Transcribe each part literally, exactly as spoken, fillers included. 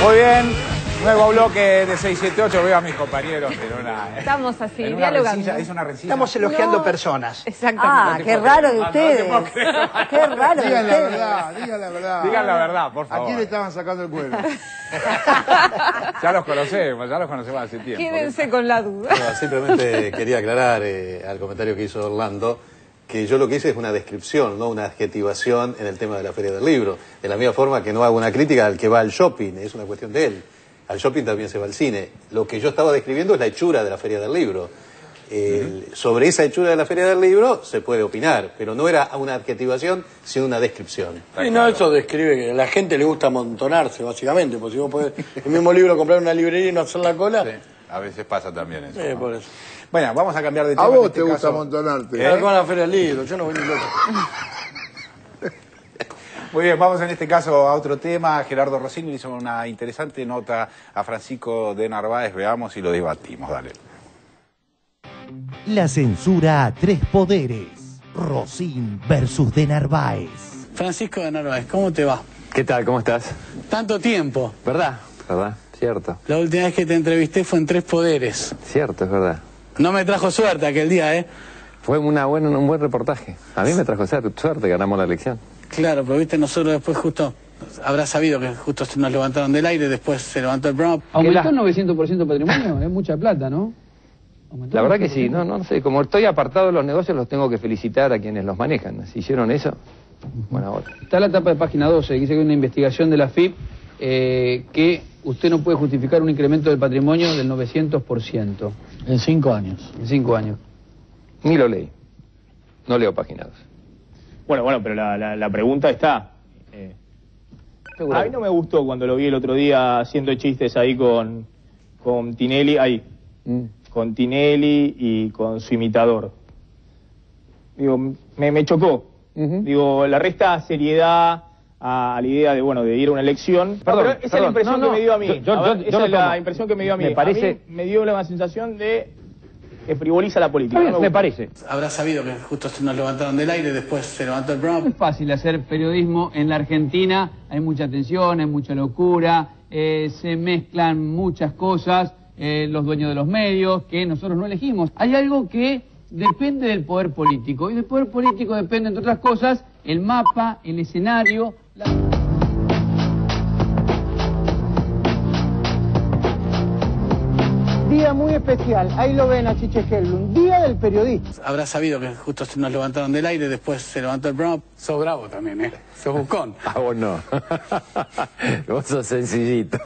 Muy bien, nuevo bloque de seis siete ocho. Veo a mis compañeros en una... Estamos así, en una dialogando. rencilla, es una rencilla. Estamos elogiando No. personas. Exactamente. Ah, qué raro de ustedes. No te puedo creer. Qué raro de Digan la ustedes. verdad, digan la verdad. Digan la verdad, por ¿A favor. quién le estaban sacando el cuero? Ya los conocemos, ya los conocemos hace tiempo. Quédense con la duda. No, simplemente quería aclarar eh, al comentario que hizo Orlando que yo lo que hice es una descripción, no una adjetivación en el tema de la Feria del Libro. De la misma forma que no hago una crítica al que va al shopping, es una cuestión de él. Al shopping también se va al cine. Lo que yo estaba describiendo es la hechura de la Feria del Libro. El, uh-huh. Sobre esa hechura de la Feria del Libro se puede opinar, pero no era una adjetivación, sino una descripción. Y no, eso describe que a la gente le gusta amontonarse, básicamente, porque si vos podés el mismo libro comprar en una librería y no hacer la cola... Sí, a veces pasa también eso. Eh, ¿no? por eso. Bueno, vamos a cambiar de tema. A vos en este te gusta caso. amontonarte. ¿Qué? Con la Feria del Libro, yo no voy ni loco. Muy bien, vamos en este caso a otro tema. Gerardo Rossini hizo una interesante nota a Francisco de Narváez. Veamos y lo debatimos. Dale. La censura a tres poderes. Rossini versus de Narváez. Francisco de Narváez, ¿cómo te va? ¿Qué tal? ¿Cómo estás? Tanto tiempo. ¿Verdad? ¿Verdad? Cierto. La última vez que te entrevisté fue en Tres Poderes. Cierto, es verdad. No me trajo suerte aquel día, ¿eh? Fue una buena, un buen reportaje. A mí me trajo suerte, ganamos la elección. Claro, pero viste, nosotros después justo... Habrás sabido que justo nos levantaron del aire, después se levantó el programa. ¿Aumentó el novecientos por ciento patrimonio? Es mucha plata, ¿no? La verdad que sí, no, no sé, como estoy apartado de los negocios los tengo que felicitar a quienes los manejan. Si hicieron eso, buena hora. Está la etapa de página doce, que dice que hay una investigación de la F I P eh, que usted no puede justificar un incremento del patrimonio del novecientos por ciento. En cinco años. En cinco años. Ni lo leí, no leo página doce. Bueno, bueno, pero la, la, la pregunta está. Eh, a mí no me gustó cuando lo vi el otro día haciendo chistes ahí con, con Tinelli, ahí, mm. con Tinelli y con su imitador. Digo, me, me chocó. Uh-huh. Digo, la resta seriedad a, a la idea de, bueno, de ir a una elección. Perdón, no, pero esa perdón, es la impresión no, no, que me dio a mí. Yo, yo, a ver, yo, esa yo es la tomo. impresión que me dio a mí. Me parece... A mí me dio la sensación de que frivoliza la política. No me, me, me parece. Habrás sabido que justo nos levantaron del aire, después se levantó el programa. Es fácil hacer periodismo en la Argentina, hay mucha tensión, hay mucha locura, eh, se mezclan muchas cosas, eh, los dueños de los medios, que nosotros no elegimos. Hay algo que depende del poder político, y del poder político depende, entre otras cosas, el mapa, el escenario... La... Día muy especial, ahí lo ven a Chiche Helblum, Día del Periodista. Habrás sabido que justo nos levantaron del aire, después se levantó el programa. Sos bravo también, ¿eh? Sos buscón. Ah, vos no. Vos sos sencillito.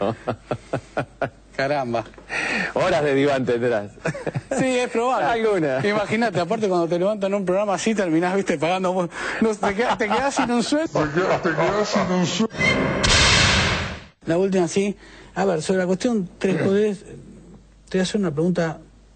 Caramba. Horas de diván tendrás. Sí, es probable. Alguna. Imagínate, aparte cuando te levantan un programa así, terminás, viste, pagando... No, te, quedás, te quedás sin un sueldo. Te quedás, te quedás sin un sueldo. La última, sí. A ver, sobre la cuestión Tres Poderes... Te voy a hacer una pregunta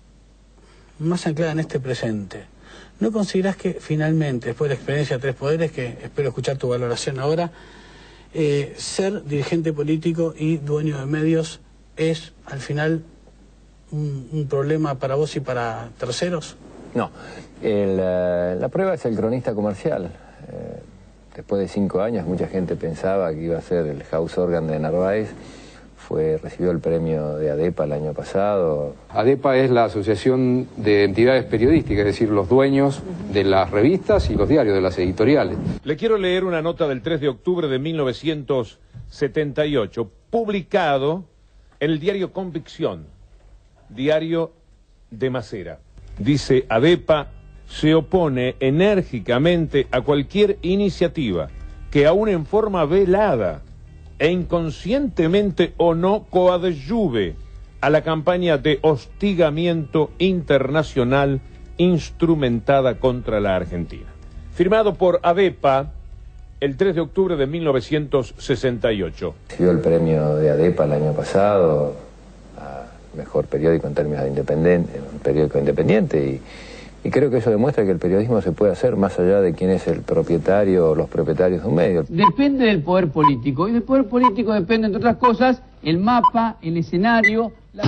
más anclada en este presente. ¿No considerás que finalmente, después de la experiencia de Tres Poderes, que espero escuchar tu valoración ahora, eh, ser dirigente político y dueño de medios es, al final, un, un problema para vos y para terceros? No, el, uh, la prueba es el cronista comercial. Eh, después de cinco años mucha gente pensaba que iba a ser el house organ de Narváez. Fue, recibió el premio de ADEPA el año pasado. ADEPA es la Asociación de Entidades Periodísticas, es decir, los dueños de las revistas y los diarios, de las editoriales. Le quiero leer una nota del tres de octubre de mil novecientos setenta y ocho, publicado en el diario Convicción, diario de Macera. Dice: ADEPA se opone enérgicamente a cualquier iniciativa que aún en forma velada e inconscientemente o no coadyuve a la campaña de hostigamiento internacional instrumentada contra la Argentina. Firmado por ADEPA el tres de octubre de mil novecientos sesenta y ocho. Recibió el premio de ADEPA el año pasado a mejor periódico en términos de independiente, un periódico independiente, y Y creo que eso demuestra que el periodismo se puede hacer más allá de quién es el propietario o los propietarios de un medio. Depende del poder político, y del poder político depende, entre otras cosas, el mapa, el escenario... La...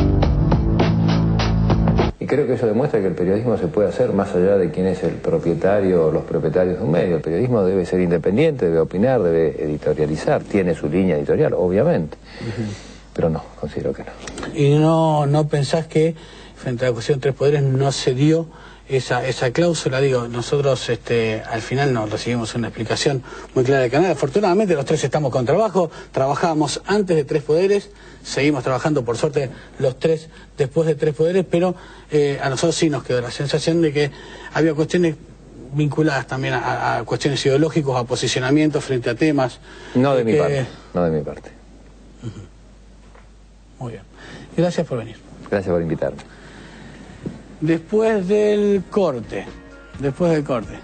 Y creo que eso demuestra que el periodismo se puede hacer más allá de quién es el propietario o los propietarios de un medio. El periodismo debe ser independiente, debe opinar, debe editorializar, tiene su línea editorial, obviamente. Uh-huh. pero no, considero que no. ¿Y no, no pensás que frente a la cuestión de tres poderes no se dio esa, esa cláusula? Digo, nosotros este, al final no recibimos una explicación muy clara del canal. Afortunadamente los tres estamos con trabajo, trabajábamos antes de tres poderes, seguimos trabajando por suerte los tres después de tres poderes, pero eh, a nosotros sí nos quedó la sensación de que había cuestiones vinculadas también a, a cuestiones ideológicas, a posicionamientos frente a temas. No de mi que... parte, no de mi parte. Uh-huh. Muy bien. Gracias por venir. Gracias por invitarme. Después del corte, después del corte.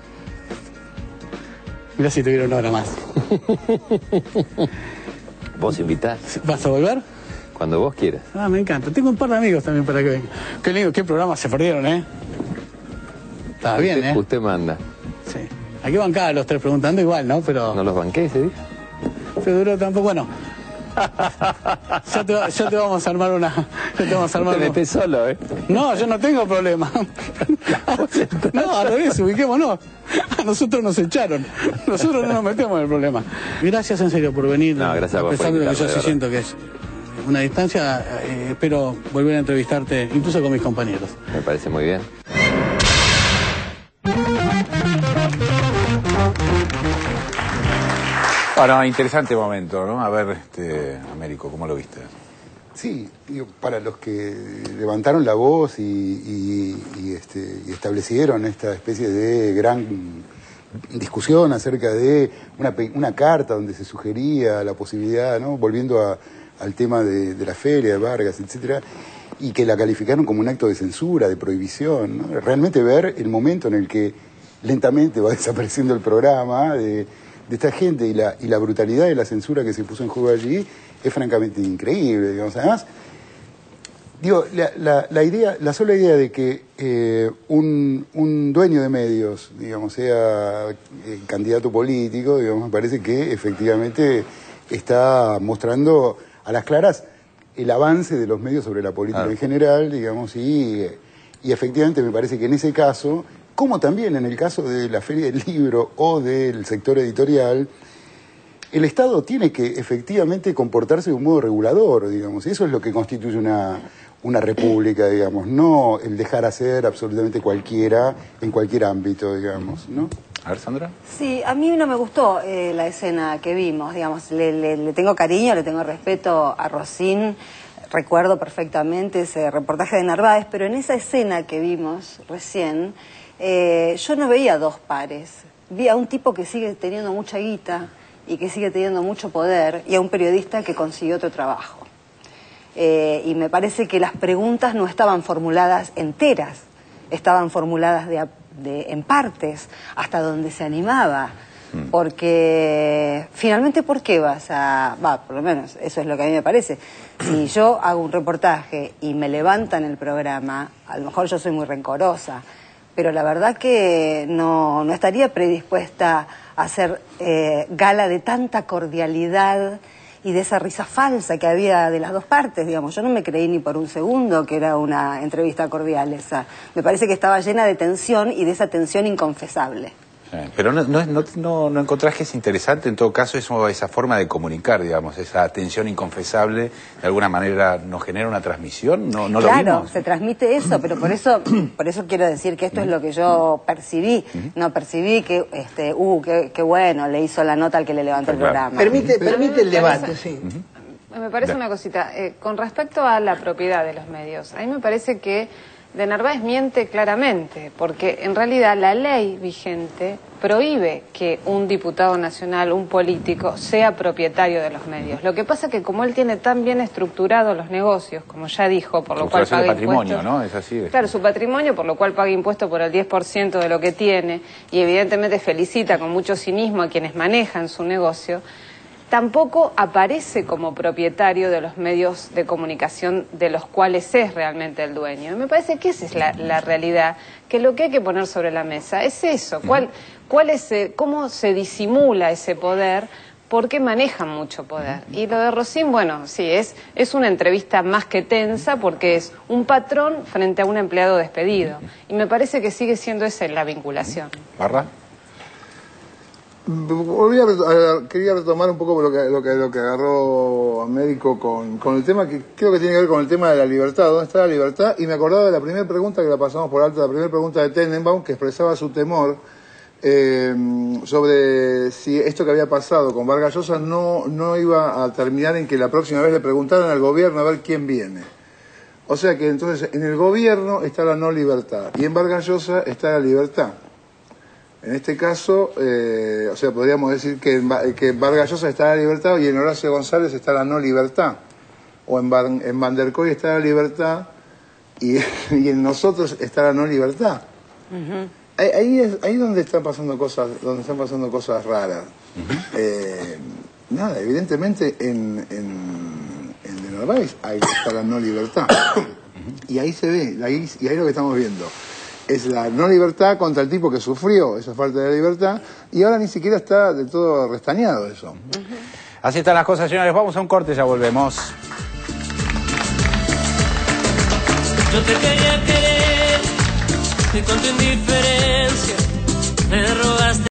Mirá si tuviera una hora más. ¿Vos invitás? ¿Vas a volver? Cuando vos quieras. Ah, me encanta. Tengo un par de amigos también para que vengan. Qué lindo, qué programas se perdieron, ¿eh? Estaba bien, usted, ¿eh? Usted manda. Sí. Aquí bancaba los tres preguntando igual, ¿no? Pero... ¿No los banqué ese día? Se duró tampoco, bueno... Ya te, ya te vamos a armar una... Ya te vamos a armar te metés una... solo, ¿eh? No, yo no tengo problema. No, al revés, ubiquémonos. A nosotros nos echaron. Nosotros no nos metemos en el problema. Gracias en serio por venir. No, gracias a vos. A pesar de lo que yo de sí verdad. siento que es una distancia, eh, espero volver a entrevistarte, incluso con mis compañeros. Me parece muy bien. Bueno, interesante momento, ¿no? A ver, este, Américo, ¿cómo lo viste? Sí, digo, para los que levantaron la voz y, y, y, este, y establecieron esta especie de gran discusión acerca de una, una carta donde se sugería la posibilidad, ¿no? Volviendo a, al tema de, de la feria, de Vargas, etcétera, y que la calificaron como un acto de censura, de prohibición, ¿no? Realmente ver el momento en el que lentamente va desapareciendo el programa de, de esta gente y la, y la brutalidad de la censura que se puso en juego allí es francamente increíble, digamos. Además, digo, la, la, la idea, la sola idea de que eh, un, un dueño de medios, digamos, sea eh, candidato político, digamos, me parece que efectivamente está mostrando a las claras el avance de los medios sobre la política Claro. en general, digamos, y, y efectivamente me parece que en ese caso, como también en el caso de la Feria del Libro o del sector editorial, el Estado tiene que efectivamente comportarse de un modo regulador, digamos, y eso es lo que constituye una, una república, digamos, no el dejar hacer absolutamente cualquiera en cualquier ámbito, digamos, ¿no? A ver, Sandra. Sí, a mí no me gustó eh, la escena que vimos, digamos, le, le, le tengo cariño, le tengo respeto a Rosín, recuerdo perfectamente ese reportaje de Narváez, pero en esa escena que vimos recién, eh, yo no veía dos pares, vi a un tipo que sigue teniendo mucha guita y que sigue teniendo mucho poder, y a un periodista que consiguió otro trabajo. Eh, y me parece que las preguntas no estaban formuladas enteras, estaban formuladas de, de, en partes, hasta donde se animaba. Porque finalmente, ¿por qué vas a...? Va, por lo menos, eso es lo que a mí me parece. Si yo hago un reportaje y me levantan el programa, a lo mejor yo soy muy rencorosa, pero la verdad que no, no estaría predispuesta a hacer eh, gala de tanta cordialidad y de esa risa falsa que había de las dos partes, digamos. Yo no me creí ni por un segundo que era una entrevista cordial esa. Me parece que estaba llena de tensión y de esa tensión inconfesable. Pero no, no, no, no, no encontrás que es interesante en todo caso eso, esa forma de comunicar, digamos, esa tensión inconfesable, de alguna manera nos genera una transmisión, no, no Claro, lo vimos. se transmite eso, pero por eso por eso quiero decir que esto es lo que yo percibí, no percibí que, este, uh, qué, qué bueno, le hizo la nota al que le levantó el programa. Permite, permite el debate, sí. Me parece una cosita, eh, con respecto a la propiedad de los medios, a mí me parece que de Narváez miente claramente, porque en realidad la ley vigente prohíbe que un diputado nacional, un político, sea propietario de los medios. Lo que pasa es que como él tiene tan bien estructurados los negocios, como ya dijo, por lo cual paga patrimonio, impuestos, ¿no? Es así. claro, su patrimonio, por lo cual paga impuestos por el diez por ciento de lo que tiene, y evidentemente felicita con mucho cinismo a quienes manejan su negocio, tampoco aparece como propietario de los medios de comunicación de los cuales es realmente el dueño. Y me parece que esa es la, la realidad, que lo que hay que poner sobre la mesa es eso, cuál, cuál es, cómo se disimula ese poder, porque manejan mucho poder. Y lo de Rosín, bueno, sí, es, es una entrevista más que tensa, porque es un patrón frente a un empleado despedido. Y me parece que sigue siendo esa la vinculación. ¿Barra? Volví a, a, quería retomar un poco lo que, lo que, lo que agarró Américo con, con el tema que creo que tiene que ver con el tema de la libertad. ¿Dónde está la libertad? Y me acordaba de la primera pregunta que la pasamos por alto, la primera pregunta de Tenenbaum, que expresaba su temor eh, sobre si esto que había pasado con Vargas Llosa no, no iba a terminar en que la próxima vez le preguntaran al gobierno a ver quién viene. O sea que entonces en el gobierno está la no libertad y en Vargas Llosa está la libertad. En este caso, eh, o sea, podríamos decir que en, que en Vargas Llosa está la libertad y en Horacio González está la no libertad. O en, Bar, en Van der Kooi está la libertad y, y en nosotros está la no libertad. Uh-huh. Ahí, ahí es ahí donde están pasando cosas, donde están pasando cosas raras. Uh-huh. eh, nada, evidentemente en, en, en de Narváez ahí está la no libertad. Uh-huh. Y ahí se ve, ahí, y ahí es lo que estamos viendo. Es la no libertad contra el tipo que sufrió esa falta de libertad y ahora ni siquiera está del todo restañado eso. Uh-huh. Así están las cosas, señores. Vamos a un corte, ya volvemos. Yo te quería querer y con tu indiferencia me robaste.